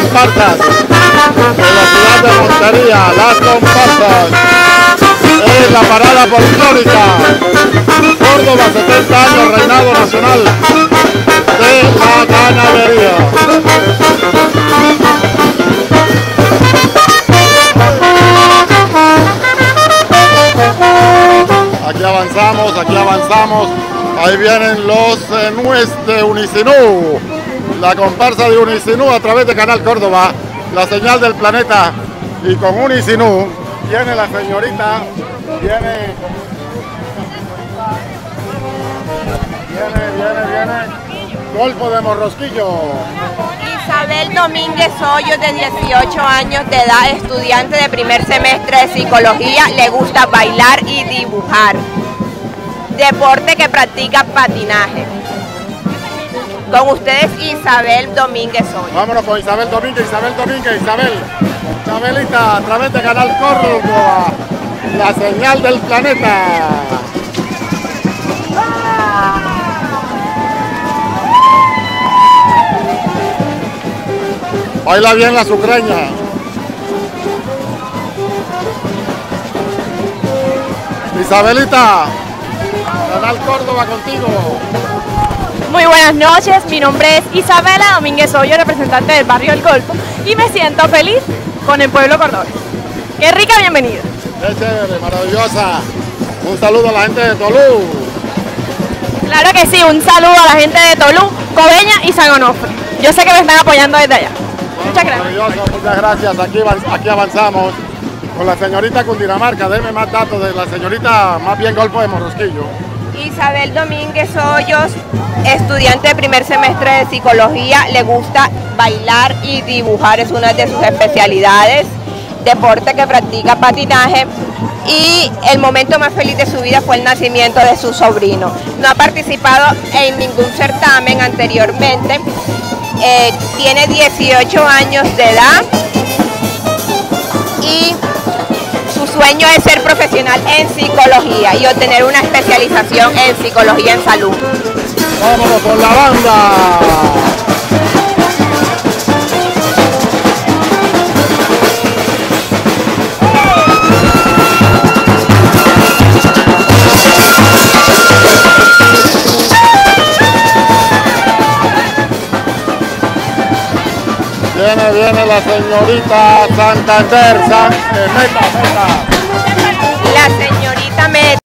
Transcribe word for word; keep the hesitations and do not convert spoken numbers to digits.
comparsas de la ciudad de Montería, las comparsas en la parada folclórica. Córdoba, setenta años, reinado nacional de la ganadería. Aquí avanzamos, aquí avanzamos. Ahí vienen los eh, Nues de Unicinú, la comparsa de Unicinú a través de Canal Córdoba, la señal del planeta. Y con Unicinú viene la señorita, viene, viene, viene, viene, Golfo de Morrosquillo. Isabel Domínguez Hoyos, de dieciocho años de edad, estudiante de primer semestre de psicología, le gusta bailar y dibujar. Deporte que practica patinaje. Con ustedes Isabel Domínguez Hoyos. Vámonos con Isabel Domínguez, Isabel Domínguez, Isabel. Isabelita, a través de Canal Córdoba, la señal del planeta. Baila bien la sucreña. Isabelita, Canal Córdoba contigo. Muy buenas noches, mi nombre es Isabela Domínguez Hoyos, representante del barrio El Golfo, y me siento feliz con el pueblo cordobés. ¡Qué rica bienvenida! ¡Qué chévere, maravillosa! Un saludo a la gente de Tolú. Claro que sí, un saludo a la gente de Tolú, Coveñas y San Onofre. Yo sé que me están apoyando desde allá. Muchas gracias. Maravilloso, muchas gracias. Aquí, aquí avanzamos con la señorita Cundinamarca. Deme más datos de la señorita, más bien Golfo de Morrosquillo. Isabel Domínguez Hoyos, estudiante de primer semestre de psicología, le gusta bailar y dibujar, es una de sus especialidades. Deporte que practica patinaje, y el momento más feliz de su vida fue el nacimiento de su sobrino. No ha participado en ningún certamen anteriormente, eh, tiene dieciocho años de edad y su sueño es ser profesional en psicología y obtener una especialización en psicología en salud. ¡Vámonos con la banda! Viene, viene la señorita Santander, San, eh, meta, meta.